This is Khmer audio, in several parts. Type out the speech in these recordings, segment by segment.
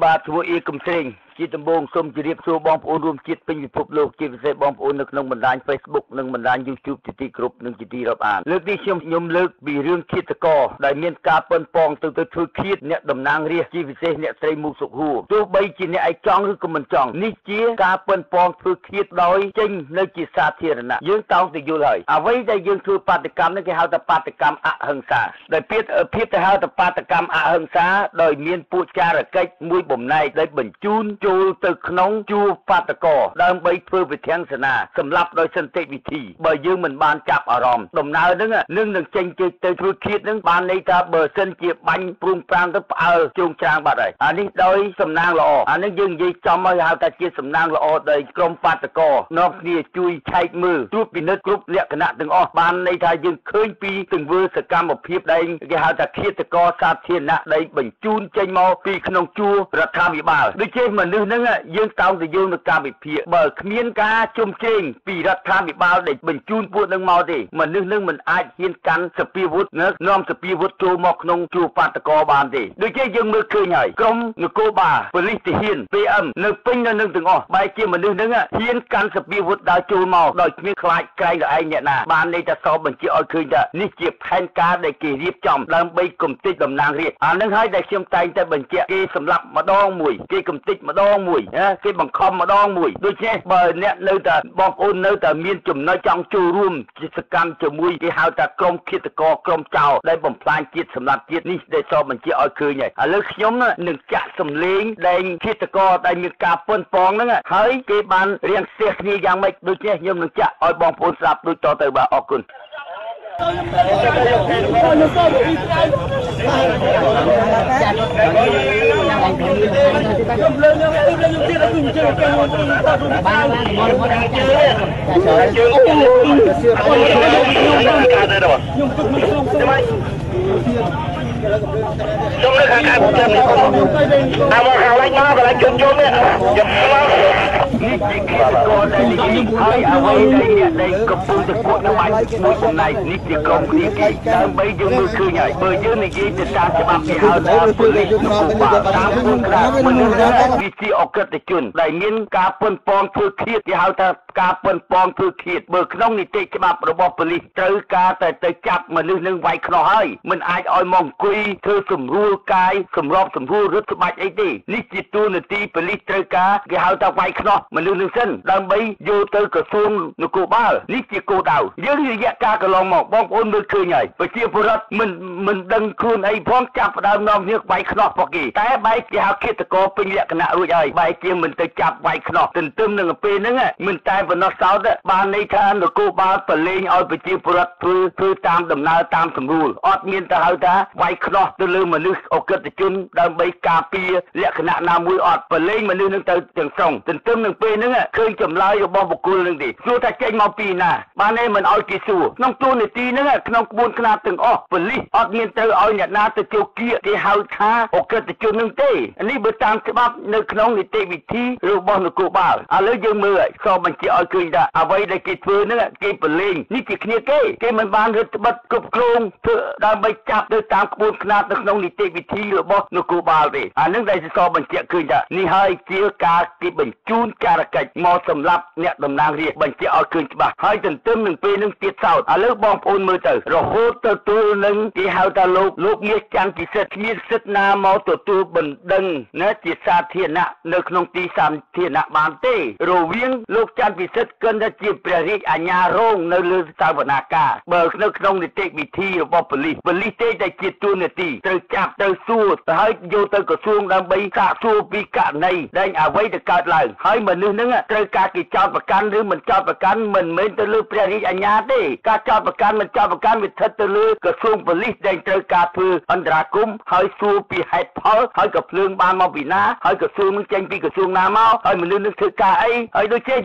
បាទធ្វើអ៊ីកំស្រេងជាដំបងសូមជម្រាបសួរបងប្អូនរួមជាតិពេញពិភពលោកជាពិសេសបងប្អូននៅក្នុងបណ្ដាញ Facebook និងបណ្ដាញ YouTube ជាទីគោរពនិងជាទីរាប់អានលើកនេះខ្ញុំលើកពីរឿងឃាតករដែលមានការប៉ុនប៉ងទៅធ្វើឃាតអ្នកតំណាងរាស្ត្រជាពិសេសអ្នកស្រីមូសុខហួរទោះបីជាអ្នកឯងចង់ឬក៏មិនចង់នេះជាការប៉ុនប៉ងធ្វើឃាតដោយចេញនៅជាសាធារណៈយើងតោងទៅយល់ហើយអ្វីដែលយើងធ្វើបាតកម្មនេះគេហៅថាបាតកម្មអហិង្សាដែលភាពទៅហៅថាបាតកម្មអហិង្សាដោយមានពួកចារកិច្ចមួយបំណែកដែលបញ្ជូនចូលទៅក្នុងជួរបាតកោដើម្បីធ្វើវិធានសេនាសម្រាប់ដោយសន្តិវិធីបើយើងមិនបានចាប់អារម្មណ៍ដំណើរហ្នឹងនឹងចេញទៅធ្វើឃាតហ្នឹងបានន័យថាបើសិនជាបាញ់ព្រួងប្រាំងទៅផ្អើលជោងច្រាងបាត់ហើយអានេះដោយសំណាងល្អអានេះយើងនិយាយចំឲ្យហៅថាជាសំណាងល្អដោយក្រុមបាតកោនាំគ្នាជួយឆែកមើលត្រួតពិនិត្យគ្រប់លក្ខណៈទាំងអស់បានន័យថាយើងឃើញពីទង្វើសកម្មភាពដែលគេហៅថាឃាតករសាធារណៈដែលបញ្ជូនចេញមកពីក្នុងជួររដ្ឋាភិបាលដូចជាមនុស្សហ្នឹងយើងតោងទៅយើងនៅការវិភាគបើគ្មានការជុំជែងពីរដ្ឋាភិបាលដែលបញ្ជូនពួកនឹងមកទេមនុស្សនឹងមិនអាចហ៊ានកាន់សពាវុធនាំសពាវុធចូលមកក្នុងជួរបាតកោបានទេដូចជាយើងមើលឃើញហើយក្រុមនគរបាលប៉ូលីសទាហាន PM នៅពេញនៅនឹងទាំងអស់បែរជាមនុស្សនឹងហ៊ានកាន់សពាវុធដើរចូលមកដោយគ្មានខ្លាចក្រែងដល់ឯងអ្នកណាបានន័យថាសបបញ្ជាឲ្យឃើញថានេះជាផែនការដែលគេរៀបចំដើម្បីគំទេចតំណាងរាស្ត្រអានឹងហើយដែលខ្ញុំតែងតែបញ្ជាក់គេសម្លាប់ម្ដងមួយគេគំទេចម្ដងមួយគេបង្ខំម្ដងមួយដូច្នេះបើអ្នកនៅតែបងប្អូននៅតែមានចំណុចចង់ចូលរួមជាសកម្មជាមួយគេហៅថាក្រុមឃាតករក្រុមចោរដែលបំផ្លាញជាតិសម្រាប់ជាតិនេះដែលសបបញ្ជាឲ្យឃើញហើយឥឡូវខ្ញុំនឹងចាក់សម្លេងដែលឃាតករដែលមានការប៉ុនប៉ងហ្នឹងហើយគេបានរៀងស្ទះគ្នាយ៉ាងម៉េចដូច្នេះខ្ញុំនឹងចាក់ឲ្យបងប្អូនស្ដាប់ដូចតទៅបាទអរគុណខ្ញុំនៅខាងខាងខ្ញុំអាមកខាងឡៃមកកន្លែងជុំជុំនេះខ្ញុំមកនេះជាគិតកោដែលនិយាយហើយអ្វីដែលកំពុងតែពួកនៅបាច់មួយចំណាយនេះជាក្រុមគ្នាគេដើម្បីយើងមើលឃើញហើយបើយើងនិយាយទៅតាមច្បាប់គេហៅថាប៉ូលីសតាមគុណក្រាមនុស្សវាជាអក្រិតជនដែលមានការប៉ុនប៉ងធ្វើឃាតគេហៅថាការប៉ុនប៉ងធ្វើឃាតបើក្នុងនីតិច្បាប់របស់ប៉ូលីសត្រូវការតែទៅចាប់មនុស្សនឹងវាយខ្នោះហើយមិនអាចឲ្យមកអង្គុយធ្វើសម្រួលកាយសម្របសម្រួលរឹតច្បាច់អីទេនេះជាទូនាទីប៉ូលីសត្រូវការគេហៅថាវាយខ្នោះមនុស្សនឹងសិនដើម្បីយកទៅក្រសួងនគរបាលនេះជាគោលដៅយើងរយៈកាលកន្លងមកបងប្អូនមើលឃើញហើយប្រជាពលរដ្ឋមិនដឹងខ្លួនអីផងចាប់ផ្ដើមនាំគ្នាវាយខ្នោះពួកគេតែបែរគេហៅឃាតករពេញលក្ខណៈរួចហើយបែរជាមិនទៅចាប់វាយខ្នោះទន្ទឹមនឹងពេលហ្នឹងមិនតែប៉ុណ្ណោះសោតបានន័យថានគរបាលប្រឡែងឲ្យប្រជាពលរដ្ឋធ្វើតាមដំណើរតាមសម្រួលអត់មានទៅហៅថាវាយខ្នោះទៅលើមនុស្សអក្រិតជនដើម្បីការពារលក្ខណៈណាមួយអត់ប្រឡែងមនុស្សនឹងទៅទាំងស្រុងទន្ទឹមនឹងពេលហ្នឹងឃើញចម្លើយរបស់បុគ្គលនឹងទេសួរថាចេញមកពីណាបានឯងមិនឲ្យគេសួរក្នុងទូនីតិហ្នឹងក្នុងក្បួនខ្នាតទាំងអស់ប៉ូលីសអត់មានទៅឲ្យអ្នកណាទៅចូលគៀកគេហៅថាអក្រិតជននឹងទេនេះបើតាមច្បាប់នៅក្នុងនីតិវិធីរបស់នគរបាលឥឡូវយើងមើលក៏បញ្ជាឲ្យឃើញថាអ្វីដែលគេធ្វើហ្នឹងគេប្រឡែងនេះជាគ្នាគេមិនបានរដ្ឋបិទគ្រប់គ្រងធ្វើដើម្បីចាប់ទៅតាមក្បួនខ្នាតនៅក្នុងនីតិវិធីរបស់នគរបាលទេអានឹងដែលសបញ្ជាក់ឃើញថានេះហើយជាការគេបញ្ជូនចារកិច្ចមកសម្រាប់អ្នកតំណាងរាស្ត្របញ្ជាក់ឲ្យឃើញច្បាស់ហើយទន្ទឹមនឹងពេលនឹងទៀតសោតឥឡូវបងប្អូនមើលទៅរហូតទៅទួលនឹងគេហៅថាលោកមាសច័ន្ទពិសិដ្ឋគ្មានសិទ្ធិណាមកទទួលបណ្ដឹងណាជាសាធារណៈនៅក្នុងទីសាធារណៈបានទេរវាងលោកច័ន្ទពិសិដ្ឋគិតថាជាព្រះរាជអាជ្ញារងនៅលើសាវនាកាបើនៅក្នុងនីតិវិធីរបស់ប៉ូលីសទេតែជាទូនាទីត្រូវចាប់ទៅសួរទៅហើយយកទៅក្រសួងដើម្បីសាកសួរពីករណីដែលអ្វីទៅកើតឡើងហើយមនុស្សហ្នឹងត្រូវការគេចោទប្រកាន់ឬមិនចោទប្រកាន់មិនមែនទៅលើព្រះរាជអាជ្ញាទេការចោទប្រកាន់មិនចោទប្រកាន់វាស្ថិតទៅលើក្រសួងប៉ូលីសដែលត្រូវការធ្វើអន្តរាគមន៍ហើយសួរពីហេតុផលហើយក៏ភ្លើងបានមកពីណាហើយក្រសួងនឹងចេញពីក្រសួងណាមកហើយមនុស្សនឹងធ្វើការអីហើយដូចជាយើងតែង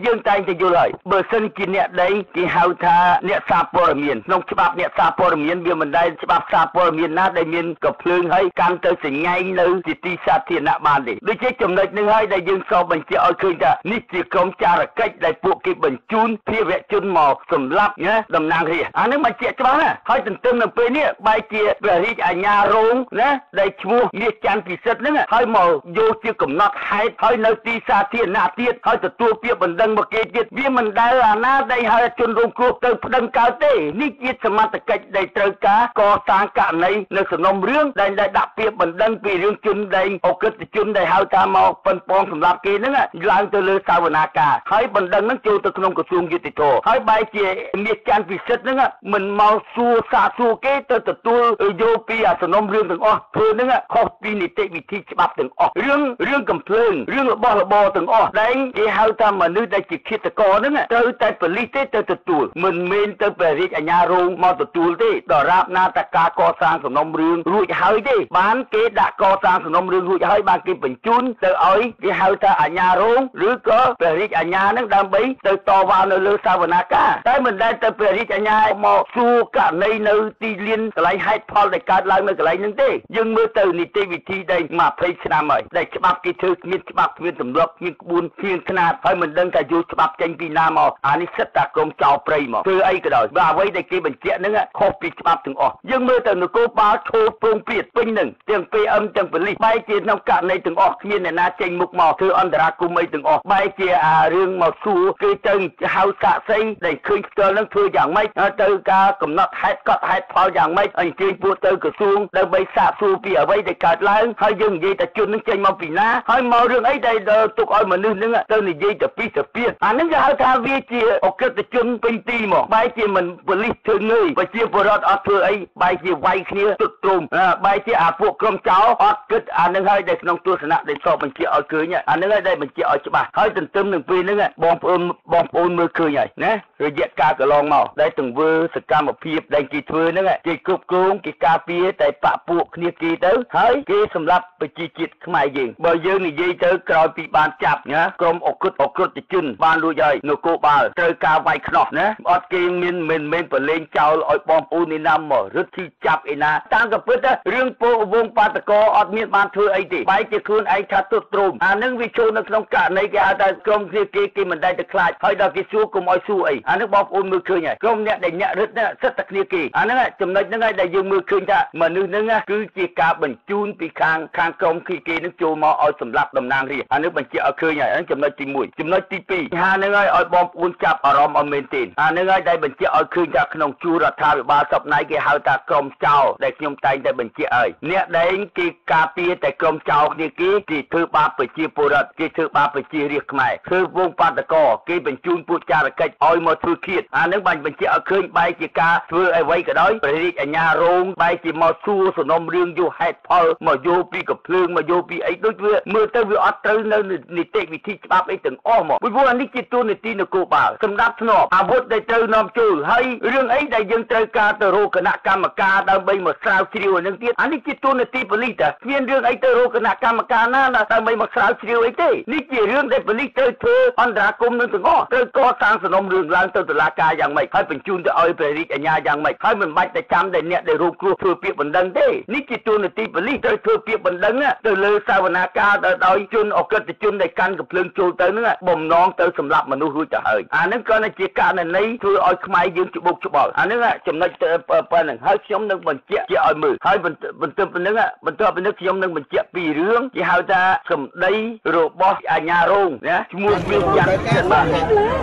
ទៅយល់ហើយបើសិនជាអ្នកដីគេហៅថាអ្នកសារព័ត៌មានក្នុងច្បាប់អ្នកសារព័ត៌មានវាមិនដែលច្បាប់សារព័ត៌មានណាដែលមានកំភ្លើងហើយកាន់ទៅសញ្ញែងនៅទីសាធារណៈបានទេដូចជាចំណុចនេះហើយដែលយើងសរបញ្ជាក់ឲ្យឃើញថានេះជាក្រុមចារកិច្ចដែលពួកគេបញ្ជូនភាវជនមកសម្លាប់ណាតំណាងរាស្ត្រអានេះបញ្ជាក់ច្បាស់ណាហើយទន្ទឹមនឹងពេលនេះបែរជាព្រះរាជអាជ្ញារងណាដែលឈ្មោះមាសច័ន្ទពិសិដ្ឋហ្នឹងហើយមកយកជាកំណត់ហេតុហើយនៅទីសាធារណៈទៀតហើយទទួលពាក្យបណ្ដឹងមកគេទៀតវាមិនដែលអាណាដែលហៅជនរងគ្រោះទៅប្តឹងកើតទេនេះជាសមត្ថកិច្ចដែលត្រូវការកសាងករណីនៅសំណុំរឿងដែលដាក់ពាក្យបណ្ដឹងពីរឿងជនដែលអក្រិតជនដែលហៅថាមកប៉ុនប៉ងសម្រាប់គេហ្នឹងឡើងទៅលើសាវនាការហើយបណ្ដឹងហ្នឹងចូលទៅក្នុងក្រសួងយុតិធម៌ហើយបែរជាមាសច័ន្ទពិសិដ្ឋហ្នឹងមិនមកសួរសាកសួរគេទៅទទួលយកពីសំណុំរឿងទាំងអស់ធ្វើហ្នឹងខុសពីនីតិវិធីច្បាប់ទាំងអស់រឿងកំភ្លើងរឿងរបស់របរទាំងអស់ដែលគេហៅថាមនុស្សដែលជាឃាតករហ្នឹងត្រូវតែប៉ូលីសទេទៅទទួលមិនមែនទៅព្រះរាជអាជ្ញារងមកទទួលទេដរាបណាតការកសាងសំណុំរឿងរួចហើយទេបានគេដាក់កសាងសំណុំរឿងរួចហើយបានគេបញ្ជូនទៅឲ្យគេហៅថាអាជ្ញារងឬក៏ព្រះរាជអាជ្ញាហ្នឹងដើម្បីទៅតវ៉ានៅលើសាវនាការតែមិនដែលទៅព្រះរាជអាជ្ញាមកសួរករណីនៅទីលានកន្លែងហេតុផលដែលកើតឡើងនៅកន្លែងហ្នឹងទេយើងមើលទៅនីតិវិធីដែល20ឆ្នាំហើយដែលច្បាប់គេធ្វើគ្មានច្បាប់គ្មានទម្លាប់គ្មានក្បួនគ្មានខ្នាតហើយមិនដឹងថាយកច្បាប់ចេញពីណាមកអានេះសិតតែក្រុមចោរព្រៃមកធ្វើអីក៏ដោយបើអ្វីដែលគេបញ្ជាក់ហ្នឹងខុសពីច្បាប់ទាំងអស់យើងមើលទៅនគរបាលឈោពងព្រាតពេញហ្នឹងទាំង PM ទាំងប៉ូលីសបែរជាក្នុងករណីទាំងអស់គ្មានអ្នកណាចេញមុខមកធ្វើអន្តរាគមន៍អីទាំងអស់បែរជារឿងមកសួរគេទៅហៅសាកសីដែលឃើញផ្ទាល់ហ្នឹងធ្វើយ៉ាងម៉េចទៅការកំណត់ហេតុកត់ហេតុផលយ៉ាងម៉េចអញ្ជើញពួកទៅក្រសួងដើម្បីសាកសួរពីអ្វីដែលកើតឡើងហើយយើងនិយាយតែជននឹងចេញមកពីណាហើយមករឿងអីដែលទុកឲ្យមនុស្សនឹងទៅនិយាយទៅពីទៅពីអានឹងគេហៅថាវាជាអក្រិតជនពេញទីមកបែរជាមិនប៉ូលីសធ្វើងើយប្រជាពលរដ្ឋអត់ធ្វើអីបែរជាវាយគ្នាទុតទ្រោមបែរជាពួកក្រុមចោរអត់គិតអានឹងហើយដែលក្នុងទស្សនៈដែលសបញ្ជាឲ្យឃើញអានឹងហើយដែលបញ្ជាឲ្យច្បាស់ហើយទន្ទឹមនឹងពេលហ្នឹងបងប្អូនមើលឃើញហើយណារយៈកាលកន្លងមកដែលទង្វើសកម្មភាពដែលគេធ្វើហ្នឹងគេគ្រប់គ្រងគេការពារតែបពពួកគ្នាគេទៅហើយគេសម្រាប់ប្រជាជាតិខ្មែរយើងបើយើងនិយាយទៅក្រោយពីបានចាប់ណាក្រុមអក្រិតជនបានរួចហើយនគរបាលត្រូវការវាយខ្នោះណាអត់គេមិនមែនប្រឡែងចោលឲ្យបងប្អូននេះណាមករត់ទីចាប់ឯណាតាមក៏ពិតរឿងពោវងបាតកោអត់មានបានធ្វើអីទេបែរជាខ្លួនឯងថាទុតទ្រោមអានឹងវាចូលនៅក្នុងករណីគេហៅថាក្រុមគេមិនដែលទៅខ្លាចហើយដល់គេសួរកុំឲ្យសួរអីអានឹងបងប្អូនមើលឃើញហើយក្រុមអ្នកដែលអ្នករត់សិតតែគ្នាគេអានឹងចំណុចហ្នឹងហើយដែលយើងមើលឃើញថាមនុស្សហ្នឹងគឺជាការបញ្ជូនពីខាងក្រុមគេនឹងចូលមកឲ្យសម្លាប់តំណាងរាស្ត្រអានឹងបញ្ជាក់ឲ្យឃើញហើយហ្នឹងចំណុចទី1ចំណុចទី2ហាហ្នឹងហើយឲ្យបងប្អូនចាប់អារម្មណ៍ឲ្យមែនទេអានឹងហើយដែលបញ្ជាក់ឲ្យឃើញថាក្នុងជួររដ្ឋាភិបាលសពណៃគេហៅថាក្រុមចោរដែលខ្ញុំតែងតែបញ្ជាក់ឲ្យអ្នកដែលគេការពារតែក្រុមចោរគ្នាគេធ្វើបាបប្រជាពលរដ្ឋគេធ្វើបាបប្រជារាស្ត្រខ្មែរធ្វើវងបាតកោគេបញ្ជូនពួកចារកិច្ចឲ្យមកធ្វើឃាតអានឹងបានបញ្ជាក់ឲ្យឃើញបែរជាការធ្វើអ្វីក៏ដោយព្រះរាជអាជ្ញារងបែរជាមកសួរសំណុំរឿងយកហេតុផលមកយកពីកំភ្លើងមកយកពីអីដូចវាមើលទៅវាអត់ត្រូវនៅនីតិវិធីច្បាប់អីទាំងអស់មកពីព្រោះអានេះជាទូនីតិនគរបាលសម្រាប់ធ្នាប់អាវុធដែលត្រូវនាំចូលហើយរឿងអីដែលយើងត្រូវការទៅរកគណៈកម្មការដើម្បីមកស្រាវជ្រាវអានឹងទៀតអានេះជាទូនីតិប៉ូលីសតែគ្មានរឿងអីទៅរកគណៈកម្មការណាដើម្បីមកស្រាវជ្រាវអីទេនេះជារឿងដែលប៉ូលីសត្រូវធ្វើអន្តរាគមន៍នឹងទាំងអស់ត្រូវកសាងសំណុំរឿងឡើងទៅតុលាការយ៉ាងម៉េចហើយបញ្ជូនទៅឲ្យព្រះរាជអាជ្ញាយ៉ាងម៉េចហើយមិនបាច់តែចាំតែអ្នកដែលរងគ្រោះធ្វើពាក្យបណ្ដឹងទេនេះជាទូនីតិប៉ូលីសត្រូវធ្វើពាក្យបណ្ដឹងទៅលើសាវនាការដោយជនអក្រិតជនដែលកាន់កំភ្លើងចូលទៅហ្នឹងបំណងទៅសម្លាប់មនុស្សរួចទៅហើយអាហ្នឹងក៏ជាករណីធ្វើឲ្យខ្មែរយើងច្បុកច្បល់អាហ្នឹងចំណុចប៉ុណ្្នឹងហើយខ្ញុំនឹងបញ្ជាក់ជាឲ្យមើលហើយបន្ទាប់ពីនេះខ្ញុំនឹងបញ្ជាក់ពីរឿងគេហៅថាសម្ដីរបស់អាជ្ញារងណាឈ្មោះមាសច័ន្ទចិត្តបាទឥឡូវ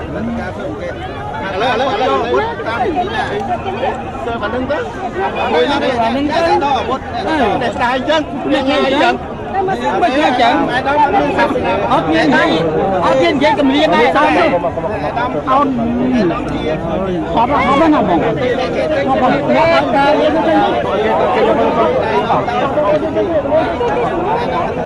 តាមពីណាសើបាននឹងទៅមួយនេះនឹងទៅដល់អាវុធតែស្ដាយអញ្ចឹងវាញ៉ៃអញ្ចឹងមិនញ៉ៃអញ្ចឹងអត់មាននិយាយកម្លៀនដែរដល់នោះអោនហប់ណាបងហប់ការលៀនទៅ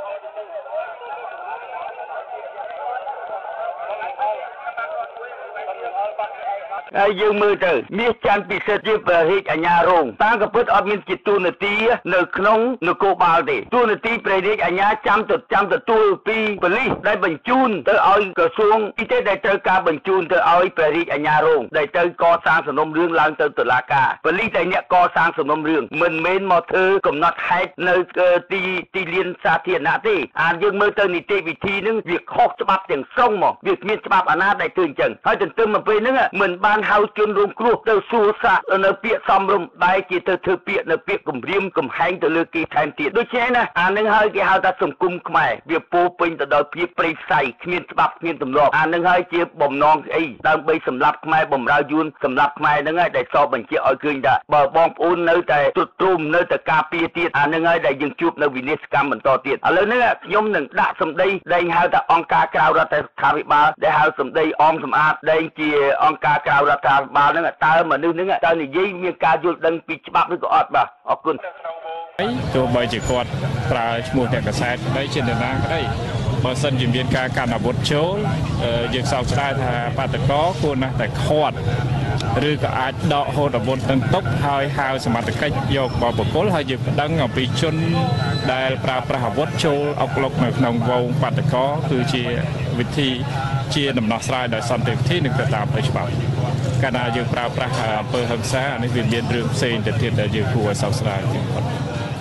ហើយយើងមើលទៅមាសច័ន្ទពិសិដ្ឋជាព្រះរាជអាជ្ញារងតាមក៏ពិតអត់មានជាទូនាទីនៅក្នុងនគរបាលទេទូនាទីព្រះរាជអាជ្ញាចាំទទួលពីប៉ូលីសដែលបញ្ជូនទៅឲ្យក្រសួងទីទេដែលត្រូវការបញ្ជូនទៅឲ្យព្រះរាជអាជ្ញារងដែលទៅកសាងសំណុំរឿងឡើងទៅតុលាការប៉ូលីសតែអ្នកកសាងសំណុំរឿងមិនមែនមកធ្វើកំណត់ហេតុនៅទីលានសាធារណៈទេអានយើងមើលទៅនីតិវិធីនឹងវាខុសច្បាប់ទាំងស្រុងមកវាគ្មានច្បាប់អាណាដែលធ្វើអញ្ចឹងហើយទន្ទឹមមកពេលហ្នឹងមិនបានហៅជនរងគ្រោះទៅសួរសាកនៅពាក្យសំរុំបែរជាទៅធ្វើពាក្យនៅពាក្យគំរាមកំហែងទៅលើគេថែមទៀតដូច្នេះណាអានឹងហើយគេហៅថាសង្គមខ្មែរវាពោពេញទៅដោយភាពព្រៃផ្សៃគ្មានច្បាប់គ្មានទម្លាប់អានឹងហើយជាបំណងអីដើម្បីសម្រាប់ខ្មែរបំរើយួនសម្រាប់ខ្មែរហ្នឹងហើយដែលសបញ្ជាក់ឲ្យឃើញថាបើបងប្អូននៅតែទ្រុឌទ្រោមនៅតែការពារទៀតអានឹងហើយដែលយើងជួបនៅវិនិច្ឆ័យកម្មបន្តទៀតឥឡូវនេះខ្ញុំនឹងដាក់សម្ដីដែលហៅថាអង្គការក្រៅរដ្ឋាភិបាលដែលហៅសម្ដីអមសម្អាតដែលជាអង្គការក្រៅរដ្ឋាភិបាលហ្នឹងតើមនុស្សហ្នឹងតើនិយាយមានការយល់ដឹងពីច្បាប់ឬក៏អត់បាទអរគុណទោះបីជាគាត់ប្រើឈ្មោះអ្នកកសែតក្តីជានរណាក្តីបើសិនជាមានការកាន់អាវុធចូលយើងសោកស្ដាយថាបាតកោគួរណាស់តែខាត់ឬក៏អាចដកហូតអាវុធទាំងទុកហើយហៅសមត្ថកិច្ចយកបបកុលហើយយើងប្តឹងអំពីជនដែលប្រើប្រាស់អាវុធចូលអុកឡុកនៅក្នុងវងបាតកោគឺជាវិធីជាដំណោះស្រាយដោយសន្តិវិធីនិងទៅតាមផ្លូវច្បាប់កាលណាយើងប្រើប្រាស់អំពើហិង្សានេះវាមានរឿងផ្សេងទៅទៀតដែលយើងគួរឲ្យសោកស្ដាយជាងគាត់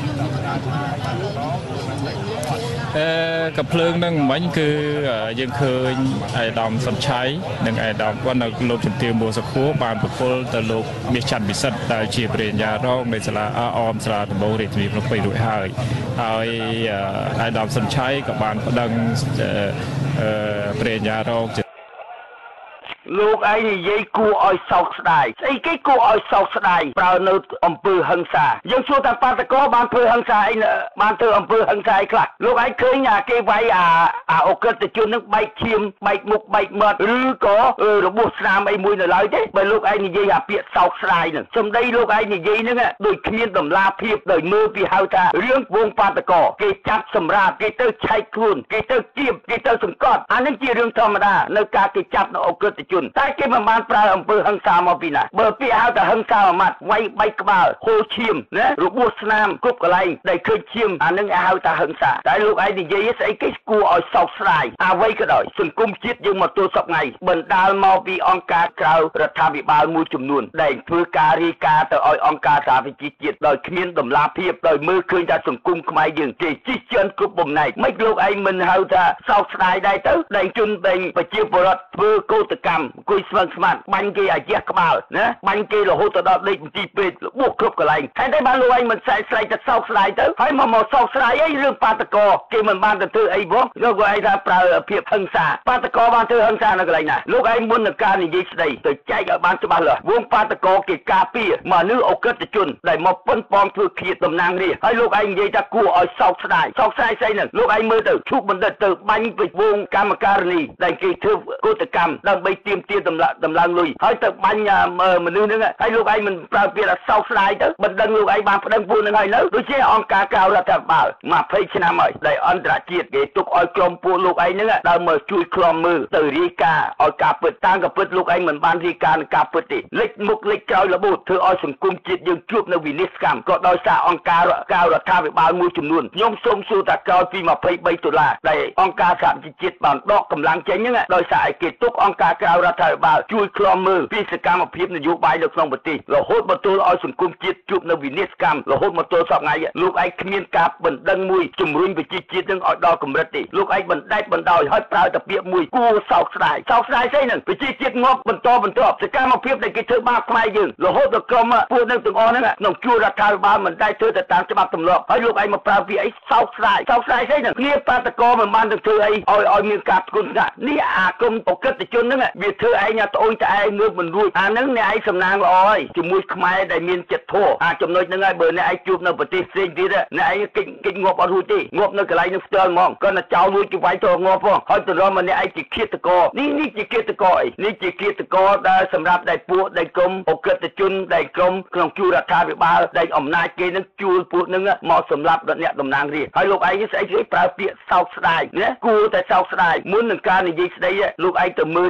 កំភ្លើងនឹងមិញគឺយើងឃើញអាយដាមសុនឆៃនិងអាយដាមគាត់នៅលោកជំទាវមួសុខួរបានប្រគល់ទៅលោកមាសច័ន្ទពិសិដ្ឋដែលជាព្រះញ្ញារងនៃសាលាអមសាលាដំបូងរាជធានីភ្នំពេញរួចហើយអាយដាមសុនឆៃក៏បានប្តឹងព្រះញ្ញារងលោកឯងនិយាយគួរឲ្យសោកស្ដាយស្អីគេគួរឲ្យសោកស្ដាយប្រើនៅអំពើហិង្សាយើងសួរថាបាតកោបានធ្វើហិង្សាអីបានធ្វើអំពើហិង្សាអីខ្លះលោកឯងឃើញគេវាយអាអក្រិតជននឹងបែកឈាមបែកមុខបែកមាត់ឬក៏របួសស្នាមអីមួយនៅឡើយទេបើលោកឯងនិយាយអាពាក្យសោកស្ដាយនឹងសម្ដីលោកឯងនិយាយនឹងដូចគ្មានតម្លាភាពដោយមើលពីហៅថារឿងវងបាតកោគេចាប់សម្រាប់គេទៅឆែកខ្លួនគេទៅជៀបគេទៅសង្កត់អានឹងជារឿងធម្មតានៅការគេចាប់នៅអក្រិតជនតែគេមិនបានប្រើអំពើហិង្សាមកពីណាបើពាក្យហៅថាហិង្សាមួយម៉ាត់វាយបែកក្បាលហូរឈាមណារបួសស្នាមគ្រប់កន្លែងដែលឃើញឈាមអានឹងហៅថាហិង្សាតែលោកឯងនិយាយស្អីគេគួរឲ្យសោកស្ដាយអ្វីក៏ដោយសង្គមជាតិយើងមកទល់សពថ្ងៃបណ្ដាលមកពីអង្គការក្រៅរដ្ឋាភិបាលមួយចំនួនដែលធ្វើការរាយការណ៍ទៅឲ្យអង្គការសហប្រជាជាតិដោយគ្មានតម្លាភាពដោយមើលឃើញថាសង្គមខ្មែរយើងគេជិះជាន់គ្រប់បំណែកមិនលោកឯងមិនហៅថាសោកស្ដាយដែរទៅដែលជនដែលប្រជាពលរដ្ឋធ្វើកោតកម្មអង្គុយស្វឹងស្មាត់បាញ់គេអាយះក្បាលណាបាញ់គេរហូតទៅដល់ដេកមន្ទីរពេទ្យរបួសគ្រប់កន្លែងហើយតែបានលោកឯងមិនស្រែកទៅសោកស្ដាយទៅហើយមកសោកស្ដាយអីរឿងបាតកោគេមិនបានទៅធ្វើអីផងលោកឯងថាប្រើភាពហិង្សាបាតកោបានធ្វើហិង្សានៅកន្លែងណាលោកឯងមុននឹងការនិយាយស្ដីទៅចែកឲ្យបានច្បាស់លាស់វងបាតកោគេការពារមនុស្សអក្រិតជនដែលមកប៉ុនប៉ងធ្វើឃាតតំណាងរាស្ត្រហើយលោកឯងនិយាយថាគួរឲ្យសោកស្ដាយស្អីហ្នឹងលោកឯងមើលទៅឈូកបណ្ឌិតទៅបាញ់ពីវងកម្មការនីដែលគេធ្វើកោតកម្មដើម្បីទាមទារតម្លើងលុយហើយទៅបាញ់មនុស្សហ្នឹងហើយលោកឯងមិនប្រើពាក្យថាសោកស្ដាយទៅបណ្ដឹងលោកឯងបានប្តឹងពួកហ្នឹងហើយនៅដូចជាអង្គការក្រៅរដ្ឋាភិបាល20ឆ្នាំហើយដែលអន្តរជាតិគេទុកឲ្យក្រុមពួកលោកឯងហ្នឹងដើរមកជួយឃ្លាំមើលទៅរាយការណ៍ឲ្យការពិតតាមក៏ពិតលោកឯងមិនបានរាយការណ៍នឹងការពិតទេលេចមុខលេចក្រោយរបូតធ្វើឲ្យសង្គមជាតិយើងជួបនៅវិនិច្ឆ័យកម្មក៏ដោយសារអង្គការក្រៅរដ្ឋាភិបាលមួយចំនួនខ្ញុំសូមសួរថាក្រោយពី$23ដែលអង្គការសហជីវជាតិបានដកកម្លាំងចេញហ្នឹងដោយសារឲ្យគេទុកអង្គការក្រៅរដ្ឋាភិបាលជួយឃ្លាំមើលពីសកម្មភាពនយោបាយនៅក្នុងប្រទេសរហូតមកទល់ឲ្យសង្គមជាតិជួបនៅវិនិច្ឆ័យកម្មរហូតមកទល់សប្តាហ៍លោកឯងគ្មានការបណ្ដឹងមួយជំរុញប្រជាជាតិនឹងឲ្យដល់កម្រិតទេលោកឯងបណ្ដែតបណ្ដោយឲ្យប្រើតែពាក្យមួយគួរសោកស្ដាយស្អីហ្នឹងប្រជាជាតិងាប់បន្តសកម្មភាពដែលគេធ្វើបាបខ្មែរយើងរហូតដល់ក្រុមពួកនឹងទាំងអស់ហ្នឹងក្នុងជួររដ្ឋាភិបាលមិនដែលធ្វើទៅតាមច្បាប់ទម្លាប់ហើយលោកឯងមកប្រើពាក្យអីសោកស្ដាយស្អីហ្នឹងគ្នាបាតកោមិនបានទៅធ្វើអីឲ្យមានការធ្ងន់ធ្ងរនេះអាគមអក្រិតជនហ្នឹងវាធ្វើឯងត្អូញត្អែងើបមិនរួចអាហ្នឹងអ្នកឯងសំណាងល្អហើយជាមួយខ្មែរដែលមានចិត្តធម៌ចំណុចហ្នឹងហើយបើអ្នកឯងជួបនៅប្រទេសផ្សេងទៀតអ្នកឯងគេងាប់អត់រួចទេងាប់នៅកន្លែងនឹងផ្ទាល់ហ្មងគាត់ទៅចោលរួចទៅវាយទៅងាប់ផងហើយទៅរំម្នាក់ឯងជាឃាតករនេះជាឃាតករអីនេះជាឃាតករដែលសម្រាប់ដែលពួកដែលក្រុមអក្រិតជនដែលក្រុមក្នុងជួររដ្ឋាភិបាលដែលអំណាចគេនឹងជួលពួកនឹងមកសម្រាប់អ្នកតំណាងរាស្ត្រហើយលោកឯងស្អីគេប្រើពាក្យសោកស្ដាយណាគួរតែសោកស្ដាយមុននឹងការនិយាយស្ដីលោកឯងទៅមើលថាទង្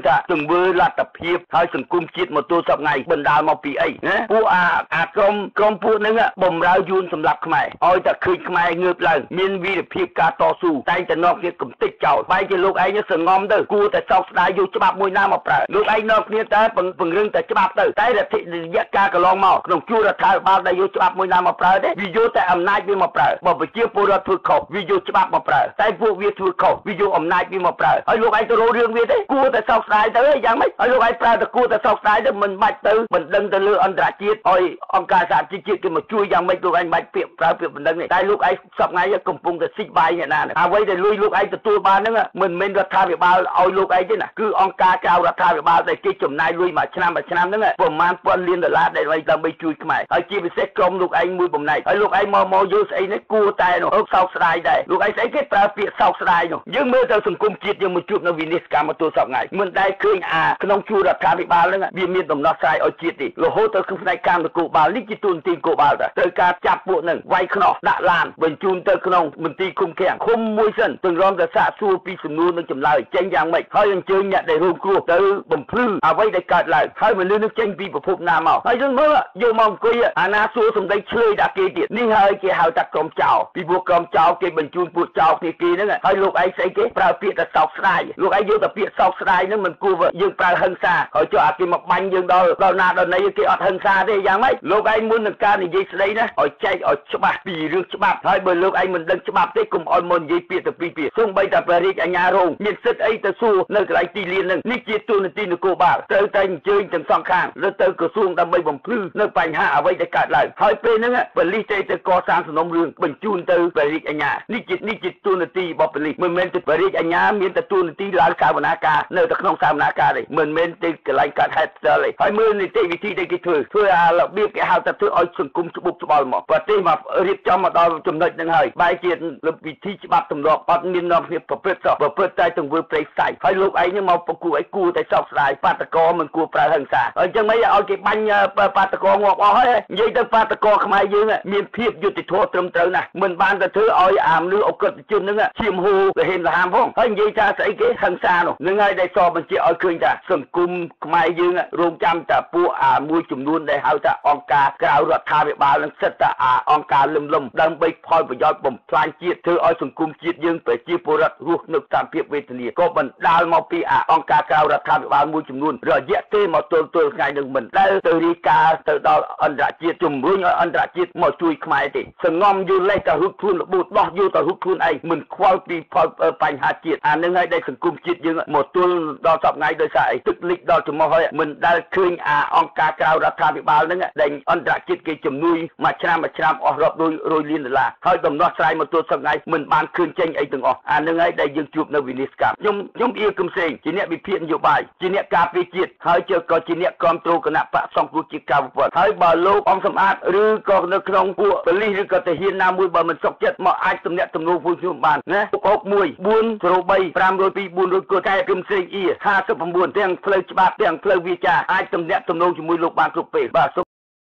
វើលទ្ធភាពហើយសង្គមជាតិមកទួលសពថ្ងៃបណ្ដាលមកពីអីណាពួកអាក្រុមពួកហ្នឹងបំរើយួនសម្រាប់ខ្មែរឲ្យតែឃើញខ្មែរងើបឡើងមានវីរភាពការតស៊ូតែងតែនាំគ្នាកំទេចចោលបែរជាលោកឯងសងំទៅគួរតែសោកស្ដាយយកច្បាប់មួយណាមកប្រើលោកឯងនាំគ្នាតែពង្រឹងតែច្បាប់ទៅតែរយៈកាលកន្លងមកក្នុងជួររដ្ឋាភិបាលដែលយកច្បាប់មួយណាមកប្រើទេវាយកតែអំណាចវាមកប្រើបើប្រជាពលរដ្ឋធ្វើខុសវាយកច្បាប់មកប្រើតែពួកវាធ្វើខុសវាយកអំណាចវាមកប្រើហើយលោកឯងទៅរករឿងវាទេគួរតែសោកស្ដាយទៅយ៉ាងម៉េចហើយលោកឯងប្រើតែគួរតែសោកស្ដាយទៅមិនបាច់ទៅបណ្ដឹងទៅលើអន្តរជាតិឲ្យអង្គការសហជីវជាតិគេមកជួយយ៉ាងម៉េចលោកឯងបាច់ពាក្យប្រើពាក្យបណ្ដឹងនេះតែលោកឯងសប្តាហ៍កំពុងតែស៊ីកបាយអ្នកណាអ្វីដែលលុយលោកឯងទទួលបានហ្នឹងមិនមែនរដ្ឋាភិបាលឲ្យលោកឯងទេណាគឺអង្គការក្រៅរដ្ឋាភិបាលដែលគេចំណាយលុយមួយឆ្នាំហ្នឹងប្រមាណ$1000 លានដើម្បីជួយខ្មែរហើយជាពិសេសក្រុមលោកឯងមួយបំណែកហើយលោកឯងមកយកស្អីនេះគួរតែនោះសោកស្ដាយដែរលោកឯងស្អីគេប្រើពាក្យសោកស្ដាយនោះយើងមើលទៅសង្គមជាតិយើងមកជួបនៅវិនិច្ឆ័យកម្មទូសប្តាហ៍មិនដែលឃើញក្នុងជួររដ្ឋាភិបាលហ្នឹងវាមានដំណោះស្រាយឲ្យជាតិទេរហូតទៅគឺផ្នែកកម្មនគរបាលនេះជាទូនទីនគរបាលទៅការចាប់ពួកហ្នឹងវាយខ្នោះដាក់ឡានបញ្ជូនទៅក្នុងមន្ទីរឃុំឃាំងឃុំមួយសិនទម្រាំតែសាកសួរពីសំណួរនឹងចម្លើយចេញយ៉ាងម៉េចហើយអញ្ជើញអ្នកដែលរងគ្រោះទៅបំភ្លឺអ្វីដែលកើតឡើងហើយមនុស្សនឹងចេញពីប្រភពណាមកហើយយើងមើលយកមកអង្គុយអាណាសួរសម្ដីឆ្លើយដាក់គេទៀតនេះហើយគេហៅថាក្រុមចោរពីពួកក្រុមចោរគេបញ្ជូនពួកចោរគ្នាគេហ្នឹងហើយលោកឯងស្អីគេប្រើពាក្យតែសោកស្ដាយលោកឯងយកតែពាក្យសោកស្ដាយហ្នឹងមិនគួរយើងប្រើហិង្សាហើយចុះអាគេមកបាញ់យើងដល់ណាដល់ណីគេអត់ហិង្សាទេយ៉ាងម៉េចលោកឯងមុននឹងការនិយាយស្ដីណាឲ្យចែកឲ្យច្បាស់ពីរឿងច្បាប់ហើយបើលោកឯងមិនដឹងច្បាប់ទេកុំឲ្យមកនិយាយពាក្យទៅពីរពាក្យសូម្បីតែព្រះរាជអាជ្ញារងមានសិទ្ធិអីទៅសួរនៅកន្លែងទីលានហ្នឹងនេះជាទូនាទីនគរបាលត្រូវតែអញ្ជើញទាំងសងខាងឬទៅក្រសួងដើម្បីបំភ្លឺនៅបញ្ហាអ្វីដែលកើតឡើងហើយពេលហ្នឹងប៉ូលីសទៅកសាងសំណុំរឿងបញ្ជូនទៅព្រះរាជអាជ្ញានេះជាទូនាទីរបស់ប៉ូលីសមិនមែនទៅព្រះរាជអាជ្ញាមានតែទូនាទីឡើងសវនាការនៅតែក្នុងសវនាការទេមិនមែនទៅកន្លែងកាត់ហេតុផ្ទាល់ទេហើយមើលនីតិវិធីដែលគេធ្វើរបៀបគេហៅថាធ្វើឲ្យសង្គមច្បុកច្បល់មកប្រទេសមករៀបចំមកដល់ចំណុចហ្នឹងហើយបែរជាវិធីច្បាប់ទម្លាប់អត់មាននាំគ្នាប្រព្រឹត្តតែទង្វើព្រៃផ្សៃហើយលោកឯងមកប្រគួរឲ្យគួរតែសោកស្ដាយបាតកោមិនគួរប្រើហិង្សាហើយអញ្ចឹងមិនឲ្យគេបាញ់បាតកោងាប់អស់ហើយនិយាយទៅបាតកោខ្មែរយើងមានភាពយុត្តិធម៌ត្រឹមត្រូវណាស់មិនបានទៅធ្វើឲ្យមនុស្សអក្រិតជនហ្នឹងឈាមហូរទៅហេមលហាមផងហើយនិយាយថាស្អីគេហិង្សានោះនឹងហើយដែលសបញ្ជាក់ឲ្យឃើញថាសង្គមខ្មែរយើងរងចាំតែពួកមួយចំនួនដែលហៅថាអង្គការក្រៅរដ្ឋាភិបាលនឹងសិតតែអង្គការលឹមដើម្បីផលប្រយោជន៍បំផ្លាញជាតិធ្វើឲ្យសង្គមជាតិយើងប្រជាពលរដ្ឋរស់នៅតាមភាពវេទនាក៏បណ្ដាលមកពីអង្គការក្រៅរដ្ឋាភិបាលមួយចំនួនរយៈទេមកទល់ថ្ងៃនឹងមិនដែលទៅរាយការណ៍ទៅដល់អន្តរជាតិជំរុញឲ្យអន្តរជាតិមកជួយខ្មែរទេសងំយូរលេខតែរូបខ្លួនរបួសដោះយូរតែរូបខ្លួនឯងមិនខ្វល់ពីផលបញ្ហាជាតិនឹងហើយដែលសង្គមជាតិយើងមកទល់ដល់សប្តាហ៍ដោយសារអីទឹកលិចដល់ចំហហើយមិនដែលឃើញអង្គការក្រៅរដ្ឋាភិបាលហ្នឹងដែលអន្តរជាតិគេជំនួយមួយឆ្នាំអស់រាប់រយលានដុល្លារហើយដំណោះស្រាយមកទល់សប្តាហ៍មិនបានឃើញចេញអីទាំងអស់នឹងហើយដែលយើងជួបនៅវិនិច្ឆ័យខ្ញុំអៀកឹមសេងជាអ្នកវិភាគនយោបាយជាអ្នកការពារជាតិហើយក៏ជាអ្នកគ្រប់គ្រងគណៈបកសង្គ្រោះជាតិការវិវត្តហើយបើលោកអង្គសម្បត្តិឬក៏នៅក្នុងពួកប៉ូលីសឬក៏ទាហានណាមួយបើមិនសុខចិត្តមកអាចទំនាក់ទំនងពួកខ្ញុំបានណា61 403 502 400កែកឹមសេងអ៊ី59ទាំងផ្លូវច្បាប់ទាំងផ្លូវវាចាអាចទំនាក់ទំនងជាមួយលោកបានគ្រប់ពេលបាទ